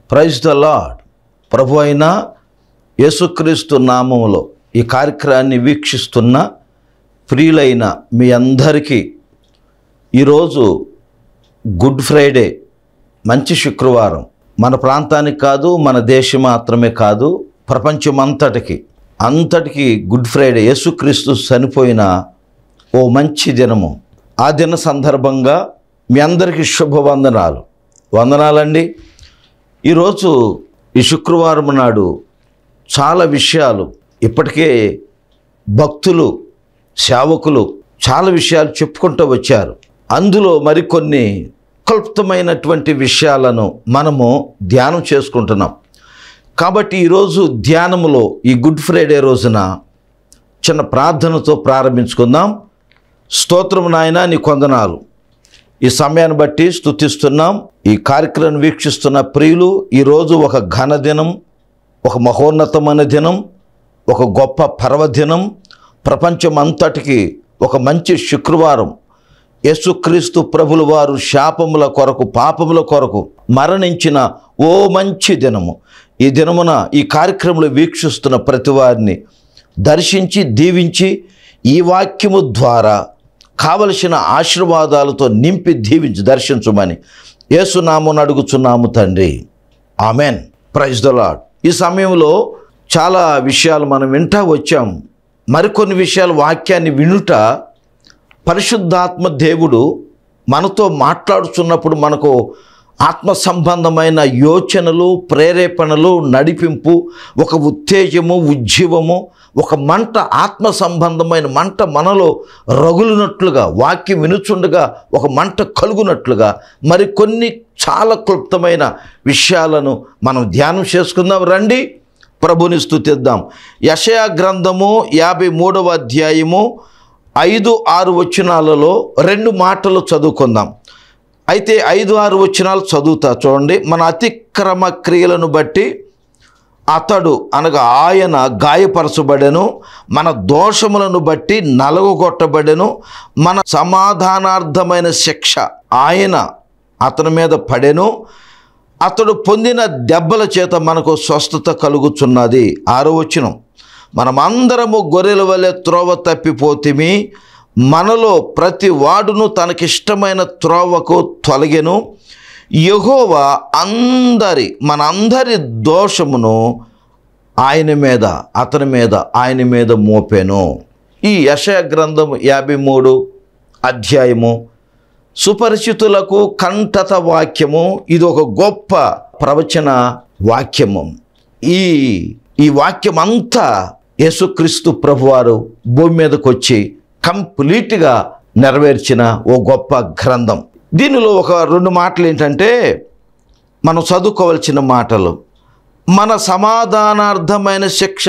Praise the lord. ప్రభు అయిన యేసుక్రీస్తు నామములో ఈ కార్యక్రమాన్ని వీక్షిస్తున్న ప్రియులైన మీ అందరికీ ఈరోజు గుడ్ ఫ్రైడే, మంచి శుక్రవారం. మన ప్రాంతానికి కాదు, మన దేశం మాత్రమే కాదు, ప్రపంచమంతటికి గుడ్ ఫ్రైడే. యేసుక్రీస్తు చనిపోయిన ఓ మంచి దినము. ఆ దిన సందర్భంగా మీ అందరికీ వందనాలండి. ఈరోజు ఈ శుక్రవారం నాడు చాలా విషయాలు ఇప్పటికే భక్తులు, సేవకులు చాలా విషయాలు చెప్పుకుంటూ వచ్చారు. అందులో మరికొన్ని క్లుప్తమైనటువంటి విషయాలను మనము ధ్యానం చేసుకుంటున్నాం. కాబట్టి ఈరోజు ధ్యానములో ఈ గుడ్ ఫ్రైడే రోజున చిన్న ప్రార్థనతో ప్రారంభించుకుందాం. స్తోత్రము నాయనా, నీ కొందనాలు. ఈ సమయాన్ని బట్టి స్తుతిస్తున్నాం. ఈ కార్యక్రమం వీక్షిస్తున్న ప్రియులు, ఈరోజు ఒక ఘన దినం, ఒక మహోన్నతమైన దినం, ఒక గొప్ప పర్వదినం. ప్రపంచమంతటికి ఒక మంచి శుక్రవారం. యేసుక్రీస్తు ప్రభుల వారు శాపముల కొరకు, పాపముల కొరకు మరణించిన ఓ మంచి దినము. ఈ దినమున ఈ కార్యక్రమంలో వీక్షిస్తున్న ప్రతి వారిని దర్శించి దీవించి ఈ వాక్యము ద్వారా కావలసిన ఆశీర్వాదాలతో నింపి దీవించి దర్శించమని యేసునామమున అడుగుచున్నాము తండ్రి, ఆమెన్. Praise the lord. ఈ సమయంలో చాలా విషయాలు మనం వింటా వచ్చాం. మరికొన్ని విషయాలు వాక్యాన్ని వినుట, పరిశుద్ధాత్మ దేవుడు మనతో మాట్లాడుతున్నప్పుడు మనకు ఆత్మ సంబంధమైన యోచనలు, ప్రేరేపణలు, నడిపింపు, ఒక ఉత్తేజము, ఉజ్జీవము, ఒక మంట, ఆత్మ సంబంధమైన మంట మనలో రగులునట్లుగా, వాక్యం వినుచుండగా ఒక మంట కలుగునట్లుగా మరికొన్ని చాలా క్లుప్తమైన విషయాలను మనం ధ్యానం చేసుకుందాం. రండి, ప్రభుని స్తుతిద్దాం. యెషయా గ్రంథము 53వ అధ్యాయము 5-6 వచనాలలో 2 మాటలు చదువుకుందాం. అయితే 5-6 వచనాలు చదువుతా చూడండి. మన అతిక్రమ క్రియలను బట్టి అతడు అనగా ఆయన గాయపరచబడెను, మన దోషములను బట్టి నలగొట్టబడెను, మన సమాధానార్థమైన శిక్ష అతని మీద పడెను, అతడు పొందిన దెబ్బల చేత మనకు స్వస్థత కలుగుచున్నది. 6వ వచనం, మనమందరము గొర్రెల వలె త్రోవ తప్పిపోతిమి, మనలో ప్రతి వాడును తనకిష్టమైన త్రోవకు తొలగెను, యెహోవా మనందరి దోషమును ఆయన మీద మోపెను. ఈ యెషయా గ్రంథం 53 అధ్యాయము సుపరిచితులకు కంఠత వాక్యము. ఇది ఒక గొప్ప ప్రవచన వాక్యము. ఈ వాక్యం అంతా యేసుక్రీస్తు ప్రభువారు భూమి మీదకి వచ్చి కంప్లీట్గా నెరవేర్చిన ఓ గొప్ప గ్రంథం. దీనిలో ఒక 2 మాటలు ఏంటంటే మనం చదువుకోవాల్సిన మాటలు. మన సమాధానార్థమైన శిక్ష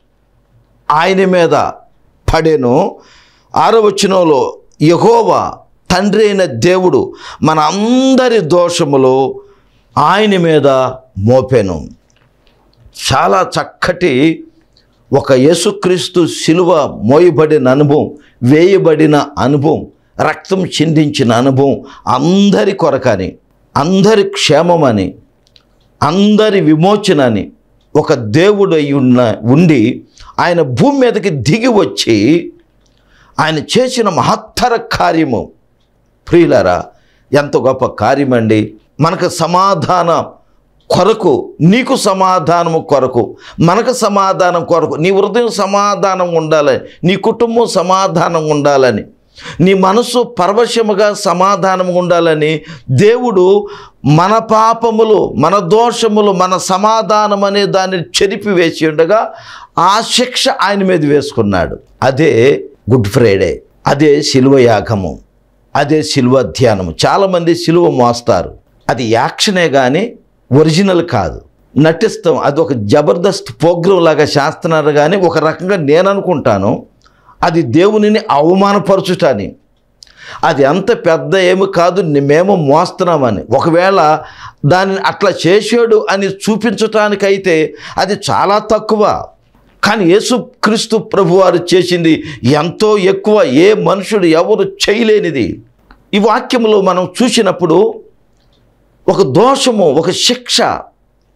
ఆయన మీద పడెను. 6వ వచనంలో యెహోవా తండ్రి అయిన దేవుడు మన అందరి దోషములు ఆయన మీద మోపెను. చాలా చక్కటి ఒక యేసుక్రీస్తు శిలువ మోయబడిన అనుభవం, వేయబడిన అనుభవం, రక్తం చిందించిన అనుభవం, అందరి కొరకని, అందరి క్షేమమని, అందరి విమోచనని ఒక దేవుడు ఉండి ఆయన భూమి మీదకి దిగి వచ్చి ఆయన చేసిన మహత్తర కార్యము. ప్రియులారా, ఎంత గొప్ప కార్యమండి. మనకు సమాధానం కొరకు, నీకు సమాధానము కొరకు, మనకు సమాధానం కొరకు, నీ హృదయం సమాధానం ఉండాలని, నీ కుటుంబం సమాధానం ఉండాలని, నీ మనసు పరవశముగా సమాధానం ఉండాలని దేవుడు మన పాపములు, మన దోషములు, మన సమాధానం అనే దాన్ని చెరిపివేసి ఉండగా ఆ శిక్ష ఆయన మీద వేసుకున్నాడు. అదే గుడ్ ఫ్రైడే, అదే శిలువ యాగము, అదే శిలువ ధ్యానము. చాలామంది శిలువ మోస్తారు, అది యాక్షనే కానీ ఒరిజినల్ కాదు, నటిస్తాం. అది ఒక జబర్దస్త్ ప్రోగ్రాం లాగా చేస్తున్నారు. కానీ ఒక రకంగా నేను అనుకుంటాను అది దేవునిని అవమానపరచుటని. అది అంత పెద్ద ఏమి కాదు, మేము మోస్తున్నామని. ఒకవేళ దానిని అట్లా చేసాడు అని చూపించటానికైతే అది చాలా తక్కువ. కానీ యేసుక్రీస్తు ప్రభువారు చేసింది ఎంతో ఎక్కువ, ఏ మనుషుడు ఎవరు చేయలేనిది. ఈ వాక్యంలో మనం చూసినప్పుడు ఒక దోషము, ఒక శిక్ష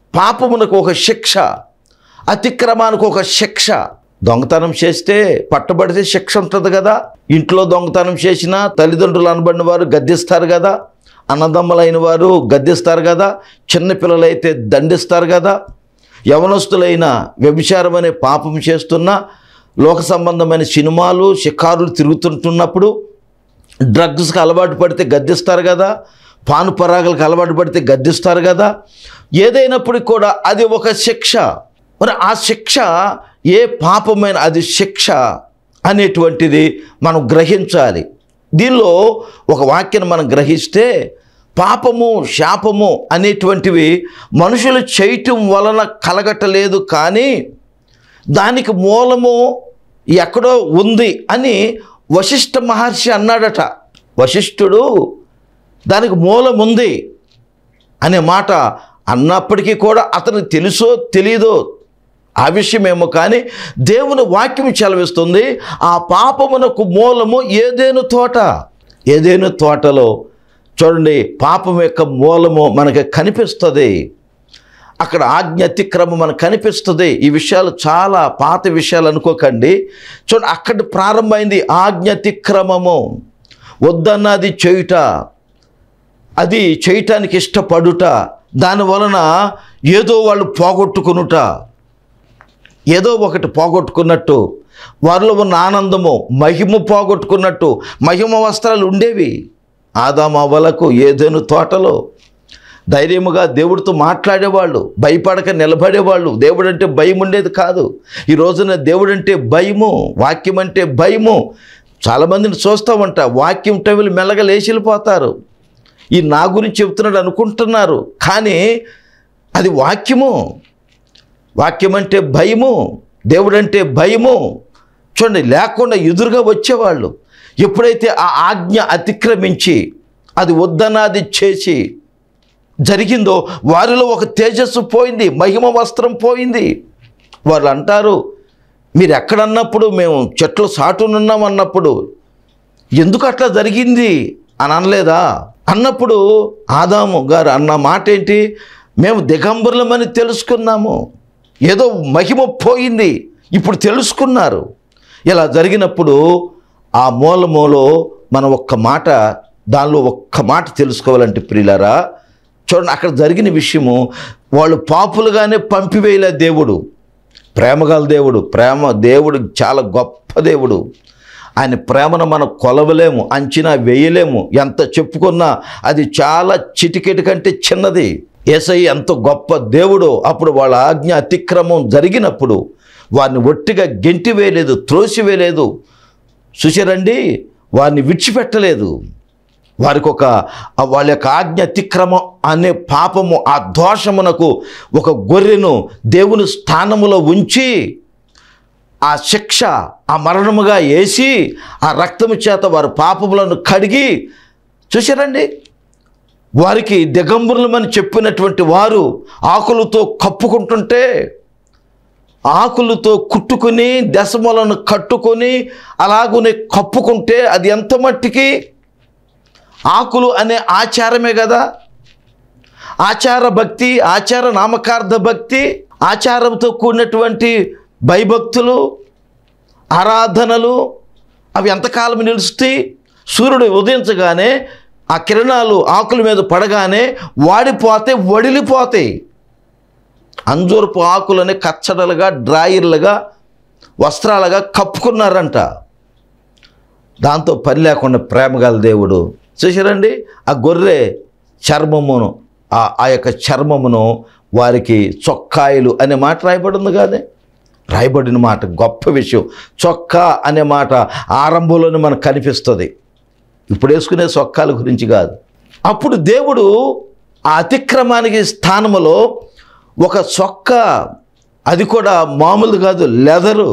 పాపమునకు ఒక శిక్ష, అతిక్రమానికి ఒక శిక్ష. దొంగతనం చేస్తే పట్టబడితే శిక్ష ఉంటుంది కదా. ఇంట్లో దొంగతనం చేసినా తల్లిదండ్రులు అనబడిన వారు గద్దిస్తారు కదా, అన్నదమ్ములైన వారు గద్దిస్తారు కదా, చిన్నపిల్లలైతే దండిస్తారు కదా. యవనస్తులైన వ్యభిచారం అనే పాపం చేస్తున్నా, లోక సంబంధమైన సినిమాలు షికారులు తిరుగుతుంటున్నప్పుడు డ్రగ్స్కి అలవాటు పడితే గద్దిస్తారు కదా, పాను పరాగలకు అలవాటు పడితే గద్దిస్తారు కదా. ఏదైనప్పటికీ కూడా అది ఒక శిక్ష. మరి ఆ శిక్ష ఏ పాపమైన అది శిక్ష అనేటువంటిది మనం గ్రహించాలి. దీనిలో ఒక వాక్యాన్ని మనం గ్రహిస్తే, పాపము శాపము అనేటువంటివి మనుషులు చేయటం వలన కలగటలేదు, కానీ దానికి మూలము ఎక్కడో ఉంది అని వశిష్ఠ మహర్షి అన్నాడట. వశిష్ఠుడు దానికి మూలం ఉంది అనే మాట అన్నప్పటికీ కూడా అతనికి తెలుసో తెలియదో ఆ విషయమేమో, కానీ దేవుని వాక్యం సెలవిస్తుంది ఆ పాపమునకు మూలము ఏదేను తోట. ఏదేను తోటలో చూడండి, పాపం యొక్క మూలము మనకి కనిపిస్తుంది. అక్కడ ఆజ్ఞ అతిక్రమం మనకు కనిపిస్తుంది. ఈ విషయాలు చాలా పాత విషయాలు అనుకోకండి. చూడండి, అక్కడ ప్రారంభమైంది ఆజ్ఞ అతిక్రమము. వద్దన్నది చేయుట, అది చేయటానికి ఇష్టపడుట, దానివలన ఏదో వాళ్ళు పోగొట్టుకునుట, ఏదో ఒకటి పోగొట్టుకున్నట్టు, వారిలో ఉన్న ఆనందము మహిమ పోగొట్టుకున్నట్టు. మహిమ వస్త్రాలు ఉండేవి ఆదాము అవ్వలకు ఏదైనా తోటలో. ధైర్యముగా దేవుడితో మాట్లాడేవాళ్ళు, భయపడక నిలబడేవాళ్ళు. దేవుడు అంటే భయం ఉండేది కాదు. ఈ రోజున దేవుడు అంటే భయము, వాక్యం అంటే భయము. చాలామందిని చూస్తామంట, వాక్యం టైంలో మెల్లగా లేచి వెళ్ళిపోతారు. ఈ నా గురించి చెప్తున్నాడు అనుకుంటున్నారు, కానీ అది వాక్యము. వాక్యం అంటే భయము, దేవుడు అంటే భయము. చూడండి, లేకుండా ఎదురుగా వచ్చేవాళ్ళు. ఎప్పుడైతే ఆ ఆజ్ఞ అతిక్రమించి అది వద్దనాది చేసి జరిగిందో, వారిలో ఒక తేజస్సు పోయింది, మహిమ వస్త్రం పోయింది. వాళ్ళు అంటారు, మీరు ఎక్కడన్నప్పుడు మేము చెట్లు సాటునున్నాం అన్నప్పుడు ఎందుకు అట్లా జరిగింది అని అనలేదా అన్నప్పుడు ఆదాము గారు అన్న మాట ఏంటి? మేము దిగంబరులమని తెలుసుకున్నాము, ఏదో మహిమ పోయింది, ఇప్పుడు తెలుసుకున్నారు. ఇలా జరిగినప్పుడు ఆ మూలములో మనం ఒక్క మాట, దానిలో ఒక్క మాట తెలుసుకోవాలంటే ప్రియులారా, చూడండి, అక్కడ జరిగిన విషయము వాళ్ళు పాపులుగానే పంపివేయలే. దేవుడు ప్రేమగల దేవుడు, దేవుడు చాలా గొప్ప దేవుడు. ఆయన ప్రేమను మనం కొలవలేము, అంచనా వేయలేము. ఎంత చెప్పుకున్నా అది చాలా చిటికెటి కంటే చిన్నది. యేసయ్య ఎంత గొప్ప దేవుడో. అప్పుడు వాళ్ళ ఆజ్ఞ అతిక్రమం జరిగినప్పుడు వారిని ఒట్టిగా గెంటివేయలేదు, త్రోసివేయలేదు. చూసారండి, వారిని విడిచిపెట్టలేదు. వారికి వాళ్ళ యొక్క ఆజ్ఞ అతిక్రమం అనే పాపము, ఆ దోషమునకు ఒక గొర్రెను దేవుని స్థానములో ఉంచి ఆ శిక్ష, ఆ మరణముగా వేసి ఆ రక్తము చేత వారి పాపములను కడిగి, చూసారండి, వారికి దిగంబరులమని చెప్పినటువంటి వారు ఆకులతో కప్పుకుంటుంటే, ఆకులతో కుట్టుకుని దశములను కట్టుకొని అలాగునే కప్పుకుంటే అది ఎంత మట్టికి? ఆకులు అనే ఆచారమే కదా. ఆచార భక్తి, ఆచార నామకార్థ భక్తి, ఆచారంతో కూడినటువంటి భయభక్తులు, ఆరాధనలు అవి ఎంతకాలం నిలుస్తాయి? సూర్యుడు ఉదయించగానే ఆ కిరణాలు ఆకుల మీద పడగానే వాడిపోతే వడిలిపోతాయి. అంజూరపు ఆకులని కచ్చడలుగా, డ్రాయర్లుగా, వస్త్రాలుగా కప్పుకున్నారంట. దాంతో పని లేకుండా ప్రేమగల దేవుడు చూసారండి, ఆ గొర్రె చర్మమును, ఆ యొక్క చర్మమును వారికి చొక్కాయలు అనే మాట రాయబడింది కాదే. రాయబడిన మాట గొప్ప విషయం. చొక్కా అనే మాట ఆరంభంలోనే మనకు కనిపిస్తుంది. ఇప్పుడు వేసుకునే చొక్కాల గురించి కాదు. అప్పుడు దేవుడు ఆ అతిక్రమానికి స్థానములో ఒక చొక్కా, అది కూడా మామూలు కాదు, leather,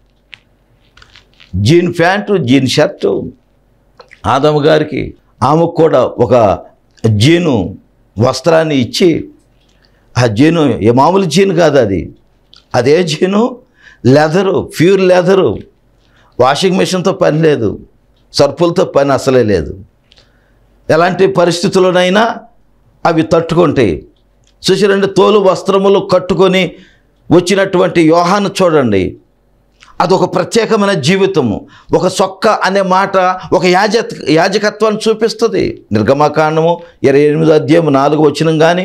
jean pants, jean shirt. ఆదాము గారికి, ఆమెకు కూడా ఒక జీను వస్త్రాన్ని ఇచ్చి, ఆ జీను ఏ మామూలు జీను కాదు, అదే jean leather, pure leather. Washing మెషిన్తో పని లేదు, సర్పులతో పని అసలే లేదు. ఎలాంటి పరిస్థితుల్లోనైనా అవి తట్టుకుంటాయి. చూసారండి, తోలు వస్త్రములు కట్టుకొని వచ్చినటువంటి యోహాను చూడండి, అదొక ప్రత్యేకమైన జీవితము. ఒక చొక్క అనే మాట ఒక యాజకత్వాన్ని చూపిస్తుంది. నిర్గమకాండము 28వ అధ్యాయము 4వ వచనం కానీ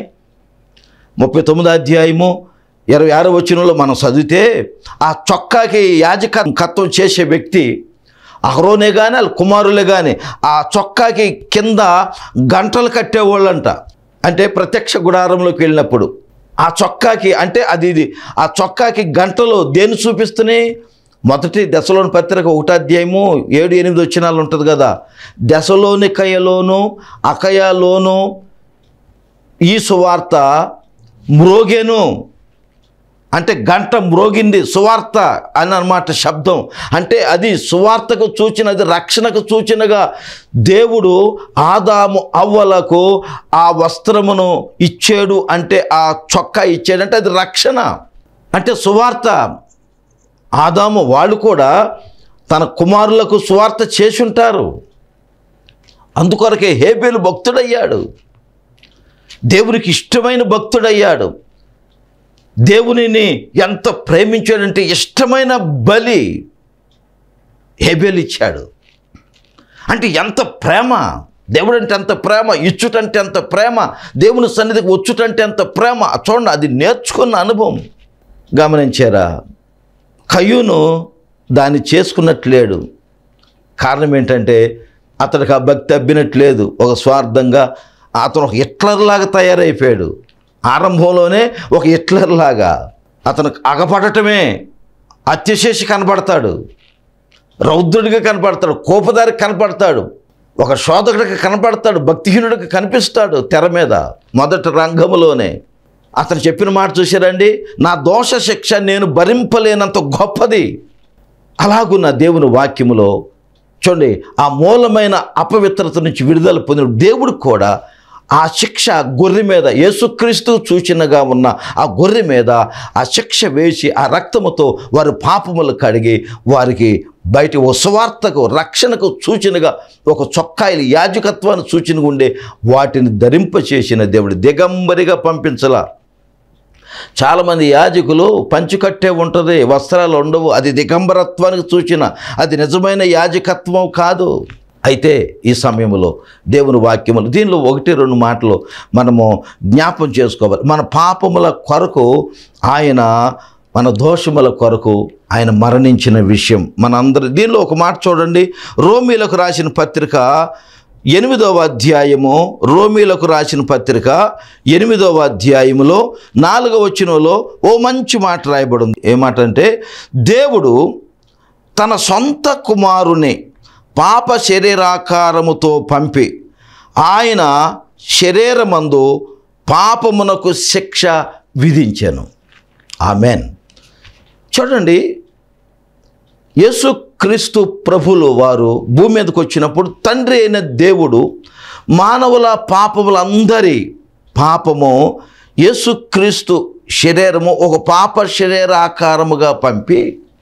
39వ అధ్యాయము 26వ వచనంలో మనం చదివితే ఆ చొక్కాకి యాజకత్వం చేసే వ్యక్తి అహరోనే కానీ వాళ్ళ కుమారులే కానీ ఆ చొక్కాకి కింద గంటలు కట్టేవాళ్ళంట. అంటే ప్రత్యక్ష గుడారంలోకి వెళ్ళినప్పుడు ఆ చొక్కాకి అంటే ఆ చొక్కాకి గంటలు దేన్ని చూపిస్తున్నాయి? మొదటి దశలోని పత్రిక 1వ అధ్యాయము 7-8 వచనాలు ఉంటుంది కదా. దశలోనికయలోను అకయలోను ఈ సువార్త మ్రోగెను అంటే గంట మ్రోగింది, సువార్త అని అన్నమాట శబ్దం. అంటే అది సువార్తకు సూచనది, రక్షణకు సూచనగా దేవుడు ఆదాము అవ్వలకు ఆ వస్త్రమును ఇచ్చాడు. అంటే ఆ చొక్కా ఇచ్చాడు అంటే అది రక్షణ, అంటే సువార్త. ఆదాము వాళ్ళు కూడా తన కుమారులకు సువార్త చేసి ఉంటారు. అందుకొరకే హేబేలు భక్తుడయ్యాడు, దేవునికి ఇష్టమైన భక్తుడయ్యాడు. దేవునిని ఎంత ప్రేమించాడంటే ఇష్టమైన బలి హేబేలు ఇచ్చాడు. అంటే ఎంత ప్రేమ, దేవుడు అంటే ఎంత ప్రేమ, ఇచ్చుటంటే ఎంత ప్రేమ, దేవుని సన్నిధికి వచ్చుటంటే ఎంత ప్రేమ. చూడండి, అది నేర్చుకున్న అనుభవం. గమనించారా? కయ్యూను దాన్ని చేసుకున్నట్లేడు. కారణం ఏంటంటే అతడికి ఆ భక్తి అబ్బినట్లేదు. ఒక స్వార్థంగా అతను ఒక హిట్లర్లాగా తయారైపోయాడు. ఆరంభంలోనే ఒక హిట్లర్లాగా అతను అగపడటమే, అత్యశేషి కనపడతాడు, రౌద్రుడిగా కనపడతాడు, కోపదారికి కనపడతాడు, ఒక శోధకుడికి కనపడతాడు, భక్తిహీనుడికి కనిపిస్తాడు తెర మీద మొదటి రంగంలోనే. అతను చెప్పిన మాట చూశారండి, నా దోష శిక్ష నేను భరింపలేనంత గొప్పది. అలాగున్న దేవుని వాక్యములో చూడండి, ఆ మూలమైన అపవిత్రత నుంచి విడుదల పొందిన దేవుడు కూడా ఆ శిక్ష గొర్రె మీద, యేసుక్రీస్తు సూచనగా ఉన్న ఆ గొర్రె మీద ఆ శిక్ష వేసి ఆ రక్తముతో వారి పాపములు కడిగి వారికి బయట ఓ సువార్తకు రక్షణకు సూచనగా ఒక చొక్కాయిలు యాజకత్వాన్ని సూచనగా ఉండే వాటిని ధరింపచేసిన దేవుడు దిగంబరిగా పంపించలా. చాలామంది యాజకులు పంచుకట్టే ఉంటుంది, వస్త్రాలు ఉండవు, అది దిగంబరత్వానికి సూచన, అది నిజమైన యాజకత్వం కాదు. అయితే ఈ సమయంలో దేవుని వాక్యములు దీనిలో 1-2 మాటలు మనము జ్ఞాపం చేసుకోవాలి. మన పాపముల కొరకు ఆయన, మన దోషముల కొరకు ఆయన మరణించిన విషయం మనందరి. దీనిలో ఒక మాట చూడండి, రోమీలకు రాసిన పత్రిక 8వ అధ్యాయము, రోమీలకు రాసిన పత్రిక 8వ అధ్యాయములో 4వ వచనంలో ఓ మంచి మాట రాయబడి ఉంది. ఏ మాట అంటే, దేవుడు తన సొంత కుమారుని పాప శరీరాకారముతో పంపి ఆయన శరీరమందు పాపమునకు శిక్ష విధించెను. ఆమెన్. చూడండి, యేసుక్రీస్తు ప్రభులు వారు భూమి మీదకి వచ్చినప్పుడు తండ్రి అయిన దేవుడు మానవుల పాపములందరి పాపము యేసుక్రీస్తు శరీరము ఒక పాప శరీరాకారముగా పంపి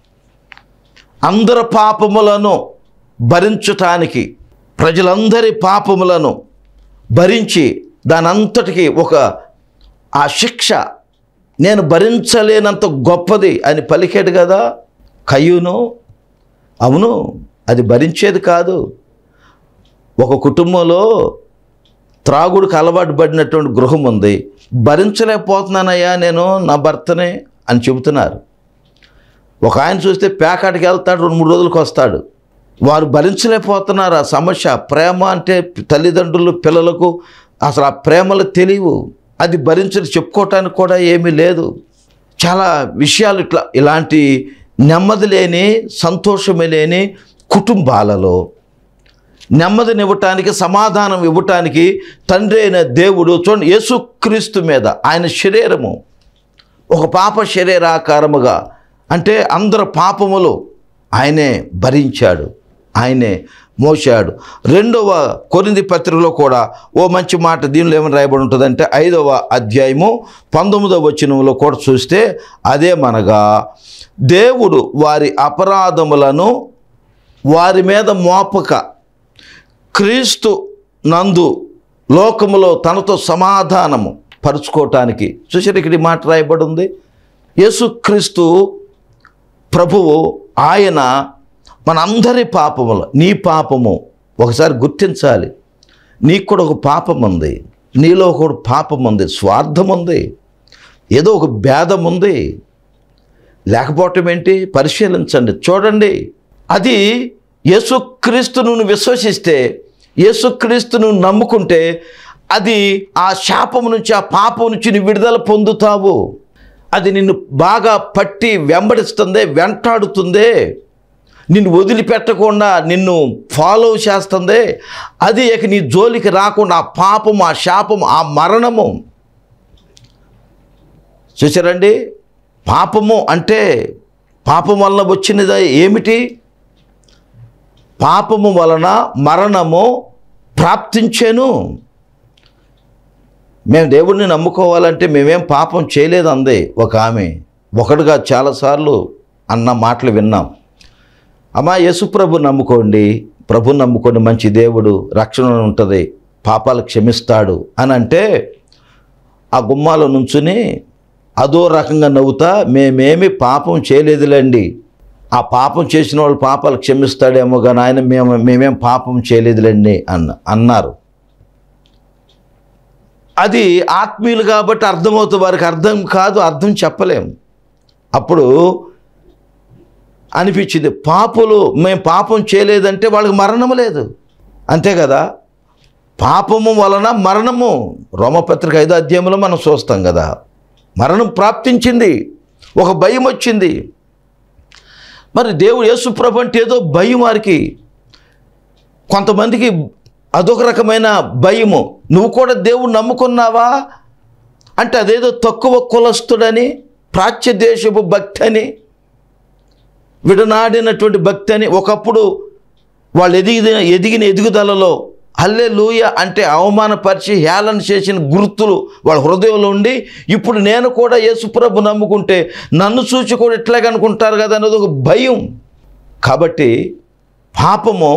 అందరి పాపములను భరించటానికి, ప్రజలందరి పాపములను భరించి దానంతటికి ఆ శిక్ష నేను భరించలేనంత గొప్పది అని పలికాడు కదా కయ్యూను. అవును, అది భరించేది కాదు. ఒక కుటుంబంలో త్రాగుడికి అలవాటు పడినటువంటి గృహం ఉంది, భరించలేకపోతున్నానయ్యా నేను నా భర్తనే అని చెబుతున్నారు. ఒక ఆయన చూస్తే పేకాటికి వెళ్తాడు, 2-3 రోజులకు వస్తాడు. వారు భరించలేకపోతున్నారు ఆ సమస్య. ప్రేమ అంటే తల్లిదండ్రులు పిల్లలకు అసలు ఆ ప్రేమలు తెలియవు, అది భరించని చెప్పుకోవటానికి కూడా ఏమీ లేదు. చాలా విషయాలు ఇలాంటి నెమ్మది లేని, సంతోషమే లేని కుటుంబాలలో నెమ్మదినివ్వటానికి, సమాధానం ఇవ్వటానికి తండ్రి అయిన దేవుడు చూడండి, యేసుక్రీస్తు మీద ఆయన శరీరము ఒక పాప శరీరాకారముగా, అంటే అందరు పాపములు ఆయనే భరించాడు, ఆయనే మోశాడు. 2వ కొరింథీ పత్రికలో కూడా ఓ మంచి మాట దీనిలో ఏమని రాయబడి ఉంటుందంటే 5వ అధ్యాయము 19వ వచనంలో కూడా చూస్తే అదేమనగా, దేవుడు వారి అపరాధములను వారి మీద మోపక క్రీస్తు నందు లోకములో తనతో సమాధానము పరుచుకోవటానికి. చూసారు, ఇక్కడ ఈ మాట రాయబడి ఉంది. యేసుక్రీస్తు ప్రభువు ఆయన మనందరి పాపములు, నీ పాపము ఒకసారి గుర్తించాలి. నీకు కూడా ఒక పాపం ఉంది, నీలో ఒక పాపం ఉంది, స్వార్థం ఉంది, ఏదో ఒక భేదం ఉంది. లేకపోవటం ఏంటి? పరిశీలించండి, చూడండి. అది యేసుక్రీస్తును విశ్వసిస్తే, యేసుక్రీస్తును నమ్ముకుంటే అది ఆ శాపం నుంచి, ఆ పాపం నుంచి నువ్వు విడుదల పొందుతావు. అది నిన్ను బాగా పట్టి వెంబడిస్తుంది, వెంటాడుతుంది, నిన్ను వదిలిపెట్టకుండా నిన్ను ఫాలో చేస్తుంది. అది ఇక నీ జోలికి రాకుండా ఆ పాపం, ఆ శాపం, ఆ మరణము. చూసారండి, పాపము అంటే పాపం వలన వచ్చినది ఏమిటి? పాపము వలన మరణము ప్రాప్తించాను. మేము దేవుడిని నమ్ముకోవాలంటే మేమేం పాపం చేయలేదు అంది ఒక ఆమె. ఒకడుగా చాలాసార్లు అన్న మాటలు విన్నాం. అమ్మా, యేసుప్రభు నమ్ముకోండి, ప్రభు నమ్ముకోండి, మంచి దేవుడు, రక్షణ ఉంటుంది, పాపాలు క్షమిస్తాడు అని అంటే ఆ గుమ్మాలో నుంచుని అదో రకంగా నవ్వుతా, మేమేమి పాపం చేయలేదులేండి, ఆ పాపం చేసిన వాళ్ళు పాపాలు క్షమిస్తాడేమో కానీ ఆయన మేమేం పాపం చేయలేదులేండి అన్నారు. అది ఆత్మీయులు కాబట్టి అర్థమవుతుంది, వారికి అర్థం కాదు, అర్థం చెప్పలేం. అప్పుడు అనిపించింది, పాపులు మేము పాపం చేయలేదంటే వాళ్ళకి మరణము లేదు, అంతే కదా. పాపము వలన మరణము, రోమపత్రిక 5వ అధ్యాయంలో మనం చూస్తాం కదా. మరణం ప్రాప్తించింది, ఒక భయం వచ్చింది. మరి దేవుడు యేసుప్రభు అంటే ఏదో భయం వారికి. కొంతమందికి అదొక రకమైన భయము. నువ్వు కూడా దేవుడు నమ్ముకున్నావా అంటే అదేదో తక్కువ కులస్తుడని, ప్రాచ్య దేశపు భక్తి అని, విడనాడినటువంటి భక్తి అని. ఒకప్పుడు వాళ్ళు ఎదిగిన ఎదుగుదలలో హల్లెలూయా అంటే అవమానపరిచి హేళన చేసిన గుర్తులు వాళ్ళ హృదయంలో ఉండి, ఇప్పుడు నేను కూడా యేసుప్రభు నమ్ముకుంటే నన్ను చూసి కూడా ఇట్లాగే అనుకుంటారు కదా అనేది ఒక భయం. కాబట్టి పాపము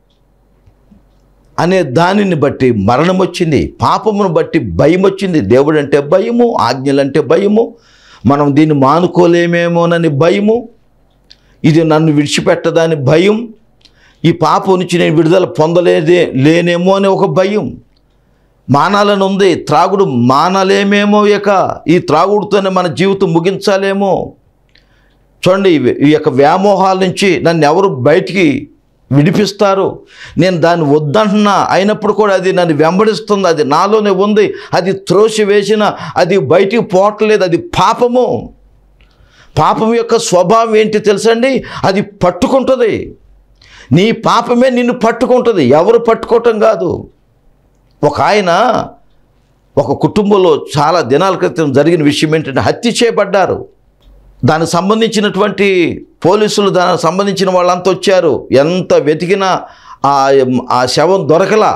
అనే దానిని బట్టి మరణం వచ్చింది, పాపమును బట్టి భయం వచ్చింది. దేవుడు అంటే భయము, ఆజ్ఞలంటే భయము, మనం దీన్ని మానుకోలేమేమోనని భయము, ఇది నన్ను విడిచిపెట్టదని భయం, ఈ పాపం నుంచి నేను విడుదల లేనేమో అనే ఒక భయం. మానాలని ఉంది, త్రాగుడు మానలేమేమో, ఇక ఈ త్రాగుడుతోనే మన జీవితం ముగించాలేమో. చూడండి, ఈ యొక్క వ్యామోహాల నుంచి నన్ను ఎవరు బయటికి విడిపిస్తారు? నేను దాన్ని వద్దంటున్నా, అయినప్పుడు కూడా అది నన్ను వెంబడిస్తుంది, అది నాలోనే ఉంది, అది త్రోసి వేసిన అది బయటికి పోవట్లేదు, అది పాపము. పాపం యొక్క స్వభావం ఏంటి తెలుసండి? అది పట్టుకుంటుంది. నీ పాపమే నిన్ను పట్టుకుంటుంది, ఎవరు పట్టుకోవటం కాదు. ఒక ఆయన ఒక కుటుంబంలో చాలా దినాల క్రితం జరిగిన విషయం ఏంటంటే, హత్య చేయబడ్డారు. దానికి సంబంధించినటువంటి పోలీసులు, దానికి సంబంధించిన వాళ్ళంతా వచ్చారు. ఎంత వెతికినా ఆ శవం దొరకలా.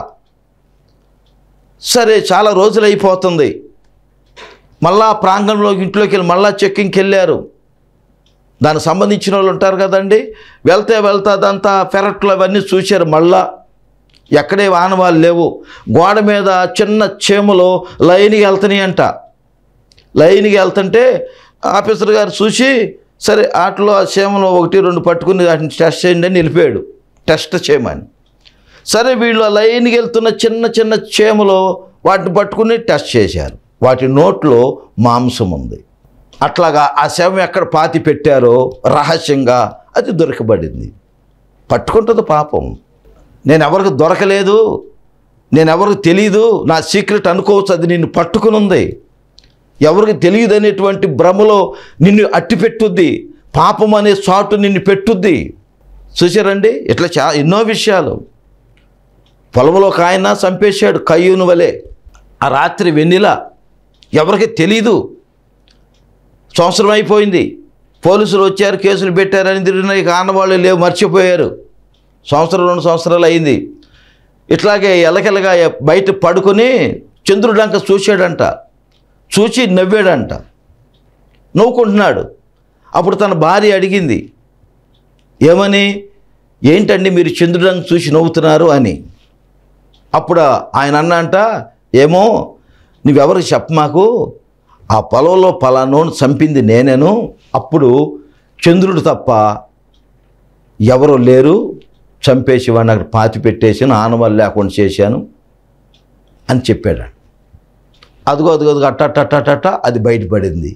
సరే, చాలా రోజులు అయిపోతుంది. మళ్ళా ప్రాంగణంలోకి ఇంట్లోకి వెళ్ళి మళ్ళా చెక్కింగ్కి వెళ్ళారు. దానికి సంబంధించిన వాళ్ళు ఉంటారు కదండి, వెళ్తే అదంతా పెరట్లు అవన్నీ చూశారు. మళ్ళా ఎక్కడే ఆనవాళ్ళు లేవు. గోడ మీద చిన్న చీమలు లైన్కి వెళ్తున్నాయి అంట. లైన్కి వెళ్తుంటే ఆఫీసర్ గారు చూసి, సరే వాటిలో ఆ చీమలు 1-2 పట్టుకుని వాటిని టెస్ట్ చేయండి అని నిలిపాడు, టెస్ట్ చేయమని. సరే, వీళ్ళు లైన్కి వెళ్తున్న చిన్న చీమలు వాటిని పట్టుకుని టెస్ట్ చేశారు. వాటి నోట్లో మాంసం ఉంది. అట్లాగా ఆ శవం ఎక్కడ పాతి పెట్టారో రహస్యంగా అది దొరకబడింది. పట్టుకుంటుంది పాపం. నేను ఎవరికి దొరకలేదు, నేను ఎవరికి తెలియదు, నా సీక్రెట్ అనుకోవచ్చు, అది నిన్ను పట్టుకుని ఉంది. ఎవరికి తెలియదు అనేటువంటి భ్రమలో నిన్ను అట్టిపెట్టుద్ది. పాపం అనే చాటు నిన్ను పెట్టుద్ది. చూసారండి, ఇట్లా ఎన్నో విషయాలు. పొలంలో ఒక ఆయన చంపేశాడు కయ్యూను వలె. ఆ రాత్రి వెన్నెల, ఎవరికి తెలీదు. సంవత్సరం అయిపోయింది, పోలీసులు వచ్చారు, కేసులు పెట్టారని తిరిగిన ఇక ఆనవాళ్ళు లేవు, మర్చిపోయారు. 1-2 సంవత్సరాలు అయింది. ఇట్లాగే ఎలకెలగా బయట పడుకొని చంద్రుడంక చూశాడంట. చూచి నవ్వాడంట, నవ్వుకుంటున్నాడు. అప్పుడు తన భార్య అడిగింది, ఏమని, ఏంటండి మీరు చంద్రుడంక చూసి నవ్వుతున్నారు అని. అప్పుడు ఆయన అన్నంట, ఏమో నువ్వెవరికి చెప్పమాకు, ఆ పొలంలో పలానోని చంపింది నేనేను, అప్పుడు చంద్రుడు తప్ప ఎవరు లేరు, చంపేసి వాడిని అక్కడ పాతి పెట్టేసాను, ఆనవాళ్ళు లేకుండా చేశాను అని చెప్పాడు. అదిగో అట్ట అది బయటపడింది.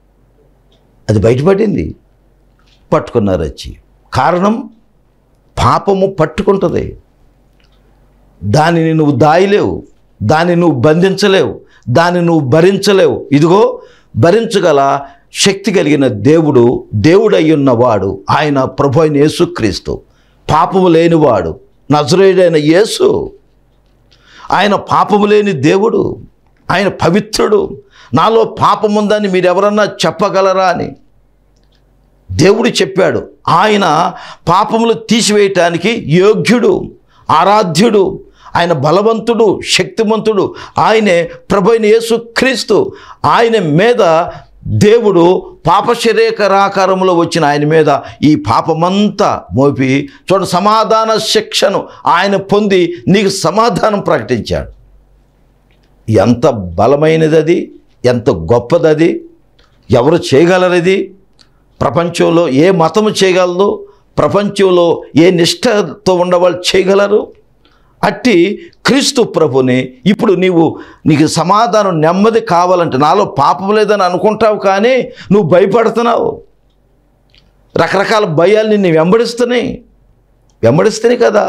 పట్టుకున్నారు వచ్చి. కారణం, పాపము పట్టుకుంటుంది, దానిని నువ్వు దాయలేవు, దాన్ని నువ్వు బంధించలేవు, దాన్ని నువ్వు భరించలేవు. ఇదిగో భరించగల శక్తి కలిగిన దేవుడయ్యున్నవాడు ఆయన ప్రభు అయిన యేసుక్రీస్తు, పాపము లేనివాడు నజరేయుడైన యేసు. ఆయన పాపము లేని దేవుడు, ఆయన పవిత్రుడు. నాలో పాపముందని మీరు ఎవరన్నా చెప్పగలరా అని దేవుడు చెప్పాడు. ఆయన పాపములు తీసివేయటానికి యోగ్యుడు, ఆరాధ్యుడు, ఆయన బలవంతుడు, శక్తిమంతుడు. ఆయనే ప్రభు అయిన యేసుక్రీస్తు. ఆయన మీద దేవుడు పాపశరీరాకారంలో వచ్చిన ఆయన మీద ఈ పాపమంతా మోపి సమాధాన శిక్షను ఆయన పొంది నీకు సమాధానం ప్రకటించాడు. ఎంత బలమైనది అది, ఎంత గొప్పది అది, ఎవరు చేయగలరు ఇది? ప్రపంచంలో ఏ మతము చేయగలదు? ప్రపంచంలో ఏ నిష్ఠతో ఉన్నవాళ్ళు చేయగలరు? అట్టి క్రీస్తు ప్రభుని ఇప్పుడు నీకు సమాధానం, నెమ్మది కావాలంటే, నాలో పాపం లేదని అనుకుంటావు కానీ నువ్వు భయపడుతున్నావు. రకరకాల భయాలు నిన్ను వెంబడిస్తున్నాయి కదా.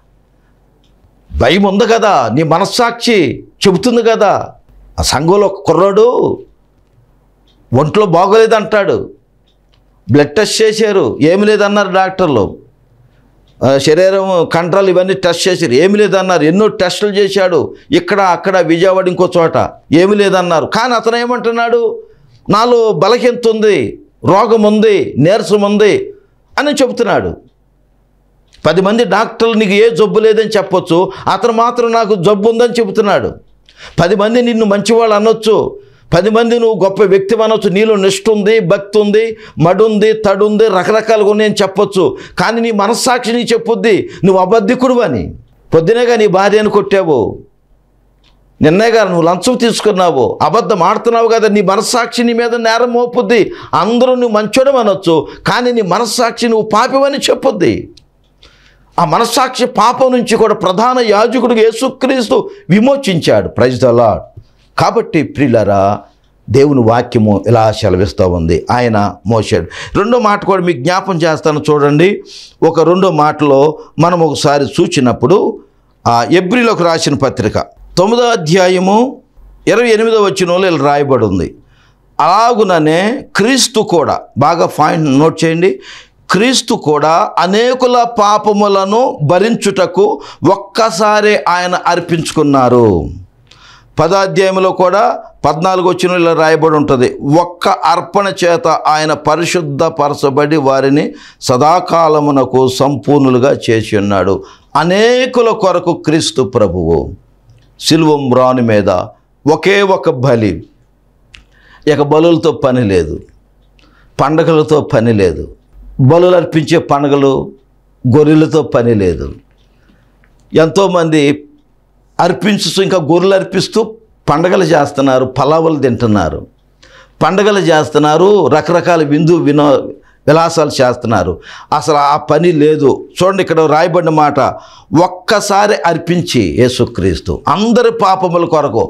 భయం ఉంది కదా, నీ మనస్సాక్షి చెబుతుంది కదా. ఆ సంఘంలో కుర్రాడు ఒంట్లో బాగోలేదంటాడు, బ్లడ్ టెస్ట్ చేశారు, ఏమి లేదన్నారు డాక్టర్లు, శరీరం కంట్రోల్ ఇవన్నీ టెస్ట్ చేశారు, ఏమి లేదన్నారు. ఎన్నో టెస్టులు చేశాడు, ఇక్కడ అక్కడ విజయవాడ ఇంకో చోట, ఏమి లేదన్నారు. కానీ అతను ఏమంటున్నాడు, నాలో బలహీనత ఉంది, రోగం ఉంది, నీరసం ఉంది అని చెబుతున్నాడు. 10 మంది డాక్టర్లు నీకు ఏ జబ్బు లేదని చెప్పొచ్చు, అతను మాత్రం నాకు జబ్బు ఉందని చెబుతున్నాడు. 10 మంది నిన్ను మంచివాళ్ళు అనొచ్చు, 10 మంది నువ్వు గొప్ప వ్యక్తి అనొచ్చు, నీలో నిష్ఠ ఉంది, భక్తి ఉంది, మడుంది, తడుంది, రకరకాలుగా ఉన్నాయని చెప్పొచ్చు. కానీ నీ మనస్సాక్షి నీ చెప్పుద్ది నువ్వు అబద్ధికుడు అని. పొద్దునేగా నీ భార్యను కొట్టావు, నిన్నేగా నువ్వు లంచం తీసుకున్నావు, అబద్ధం ఆడుతున్నావు కదా, నీ మనస్సాక్షి నీ మీద నేరం మోపుద్ది. అందరూ నువ్వు మంచోడు అనొచ్చు, కానీ నీ మనస్సాక్షి నువ్వు పాపివని చెప్పుద్ది. ఆ మనస్సాక్షి పాపం నుంచి కూడా ప్రధాన యాజకుడు యేసుక్రీస్తు విమోచించాడు. Praise the lord. కాబట్టి ప్రియులారా, దేవుని వాక్యము ఇలా సెలవిస్తూ ఉంది, ఆయన మోసాడు. రెండో మాట కూడా మీకు జ్ఞాపం చేస్తాను చూడండి. ఒక రెండో మాటలో మనం ఒకసారి చూచినప్పుడు ఎబ్రీలోకి రాసిన పత్రిక 9వ అధ్యాయము 28వ వచనంలో ఇలా రాయబడి ఉంది, అలాగుననే క్రీస్తు కూడా, బాగా పాయింట్ నోట్ చేయండి, క్రీస్తు కూడా అనేకుల పాపములను భరించుటకు ఒక్కసారి ఆయన అర్పించుకున్నారు. 10వ అధ్యాయంలో కూడా 14వ వచనంలో ఇలా రాయబడి ఉంటుంది, ఒక్క అర్పణ చేత ఆయన పరిశుద్ధపరచబడి వారిని సదాకాలమునకు సంపూర్ణులుగా చేసి ఉన్నాడు. అనేకుల కొరకు క్రీస్తు ప్రభువు సిలువ మ్రాను మీద ఒకే ఒక బలి. ఇక బలులతో పని లేదు, పండగలతో పని లేదు, బలులు అర్పించే పండుగలు గొర్రెలతో పని లేదు. ఎంతోమంది అర్పించుతూ ఇంకా గొర్రెలు అర్పిస్తూ పండగలు చేస్తున్నారు, పలావులు తింటున్నారు, పండగలు చేస్తున్నారు, రకరకాల విలాసాలు చేస్తున్నారు. అసలు ఆ పని లేదు. చూడండి, ఇక్కడ రాయబడిన మాట, ఒక్కసారి అర్పించి యేసుక్రీస్తు అందరి పాపముల కొరకు,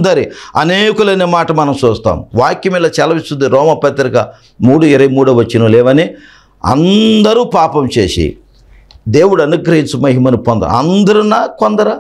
అనేకులనే మాట మనం చూస్తాం. వాక్యం ఇలా చెలవిస్తుంది, రోమపత్రిక 3:23 వచనం లేవని, అందరూ పాపం చేసి దేవుడు అనుగ్రహించు మహిమను అందరునా కొందరా?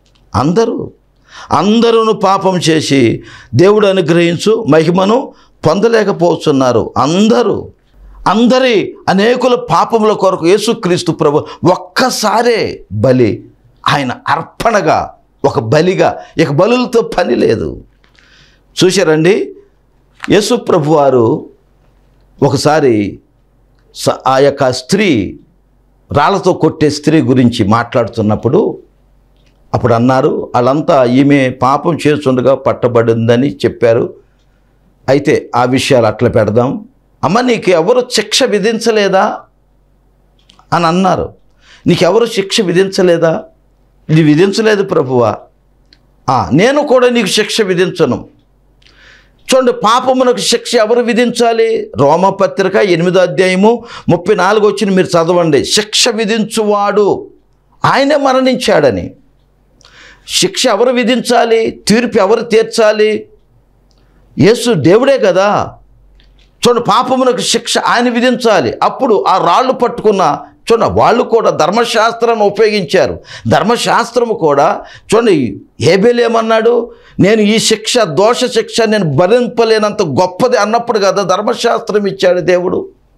అందరూ పాపం చేసి దేవుడు అనుగ్రహించు మహిమను పొందలేకపోతున్నారు. అందరి అనేకుల పాపముల కొరకు యేసుక్రీస్తు ప్రభు ఒక్కసారే బలి, ఆయన అర్పణగా, ఒక బలిగా, ఇక బలులతో పని లేదు. చూశారండి, యేసు ప్రభు వారు ఒకసారి ఆ యొక్క స్త్రీ, రాళ్లతో కొట్టే స్త్రీ గురించి మాట్లాడుతున్నప్పుడు అప్పుడు అన్నారు, వాళ్ళంతా ఈమె పాపం చేస్తుండగా పట్టబడిందని చెప్పారు. అయితే ఆ విషయాలు అట్లా పెడదాం, అమ్మ నీకు ఎవరు శిక్ష విధించలేదా అని అన్నారు. నీకెవరు శిక్ష విధించలేదా? ఇది విధించలేదు ప్రభువా. నేను కూడా నీకు శిక్ష విధించను. చూడండి, పాపమునకు శిక్ష ఎవరు విధించాలి? రోమపత్రిక 8వ అధ్యాయము 34 మీరు చదవండి. శిక్ష విధించువాడు ఆయనే మరణించాడని. శిక్ష ఎవరు విధించాలి? తీర్పు ఎవరు తీర్చాలి? యేసు దేవుడే కదా. చూడండి, పాపమునకు శిక్ష ఆయన విధించాలి. అప్పుడు ఆ రాళ్ళు పట్టుకున్న చూడండి వాళ్ళు కూడా ధర్మశాస్త్రాన్ని ఉపయోగించారు. ధర్మశాస్త్రము కూడా చూడండి, హేబెలు ఏమన్నాడు? నేను ఈ శిక్ష, దోష శిక్ష నేను భరింపలేనంత గొప్పది అన్నప్పుడు కదా ధర్మశాస్త్రం ఇచ్చాడు దేవుడు.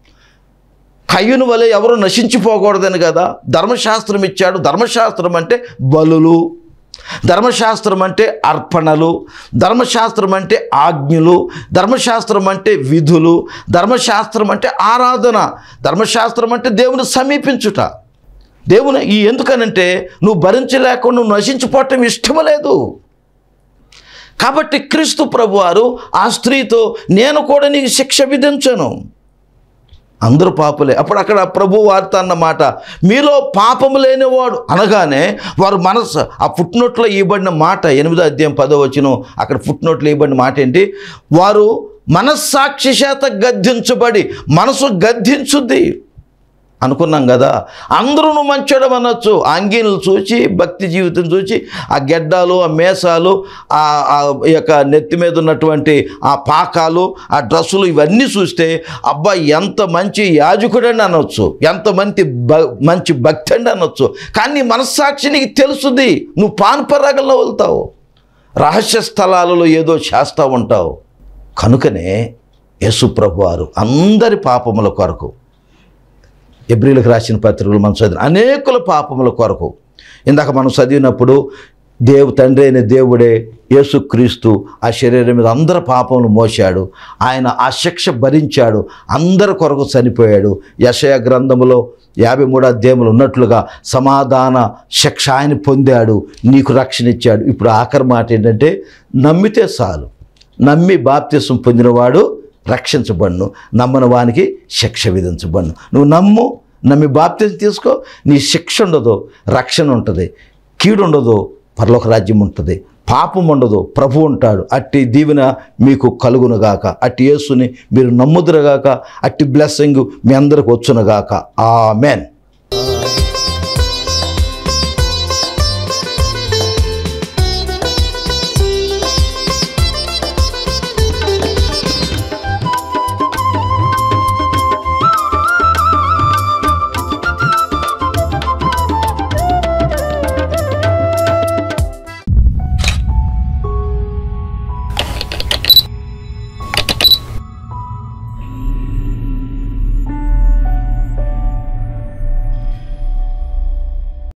కయ్యూను వలె ఎవరు నశించిపోకూడదని కదా ధర్మశాస్త్రం ఇచ్చాడు. ధర్మశాస్త్రం అంటే బలులు, ధర్మశాస్త్రం అంటే అర్పణలు, ధర్మశాస్త్రం అంటే ఆజ్ఞలు, ధర్మశాస్త్రం అంటే విధులు, ధర్మశాస్త్రం అంటే ఆరాధన, ధర్మశాస్త్రం అంటే దేవుని సమీపించుట. దేవుని ఎందుకనంటే నువ్వు భరించలేకుండా నువ్వు నశించిపోవటం ఇష్టం లేదు. కాబట్టి క్రీస్తు ప్రభువారు ఆ స్త్రీతో నేను కూడా నీకు శిక్ష విధించను, అందరూ పాపులే. అప్పుడు అక్కడ ప్రభు వార్త అన్నమాట, మీలో పాపము లేనివాడు అనగానే వారు మనసు, ఆ ఫుట్నోట్లో ఇవ్వబడిన మాట 8వ అధ్యాయం 10వ వచనం, అక్కడ ఫుట్నోట్లో ఇవ్వబడిన మాట ఏంటి? వారు మనస్సాక్షి చేత గద్దించబడి, మనసు గద్దించుద్ది అనుకున్నాం కదా. అందరూ నువ్వు మంచోడు అనొచ్చు, అంగీలు చూచి, భక్తి జీవితం చూచి, ఆ గెడ్డాలు, ఆ మేసాలు, ఆ యొక్క నెత్తి మీద ఉన్నటువంటి ఆ పాకాలు, ఆ డ్రస్సులు, ఇవన్నీ చూస్తే అబ్బా ఎంత మంచి యాజకుడండి అనొచ్చు, ఎంత మంచి భక్తి అండి అనొచ్చు. కానీ నీ మనస్సాక్షి నీకు తెలుస్తుంది, నువ్వు పాన్పరాగంలో వెళ్తావు, రహస్య స్థలాలలో ఏదో చేస్తూ ఉంటావు. కనుకనే యేసు ప్రభువారు అందరి పాపముల కొరకు, ఎబ్రీలకు రాసిన పత్రికలు మనం చదివిన అనేకుల పాపముల కొరకు, ఇందాక మనం చదివినప్పుడు తండ్రి అయిన దేవుడే యేసుక్రీస్తు ఆ శరీరం మీద అందరి పాపములు మోశాడు, ఆయన ఆ శిక్ష భరించాడు, అందరి కొరకు చనిపోయాడు. యెషయా గ్రంథములో 53వ అధ్యాయములు ఉన్నట్లుగా సమాధాన శిక్ష ఆయన పొందాడు, నీకు రక్షణ ఇచ్చాడు. ఇప్పుడు ఆఖరి మాట ఏంటంటే నమ్మితే చాలు, నమ్మి బాప్తిసం పొందినవాడు రక్షించబడును, నమ్మని వానికి శిక్ష విధించబడును. నువ్వు నమ్మి బాప్తిసం తీసుకో, నీ శిక్ష ఉండదు, రక్షణ ఉంటుంది, కీడు ఉండదు, పరలోక రాజ్యం ఉంటుంది, పాపం ఉండదు, ప్రభు ఉంటాడు. అట్టి దీవెన మీకు కలుగునుగాక, అట్టి యేసుని మీరు నమ్ముదురుగాక, అట్టి బ్లెస్సింగ్ మీ అందరికి వచ్చునుగాక. ఆమెన్.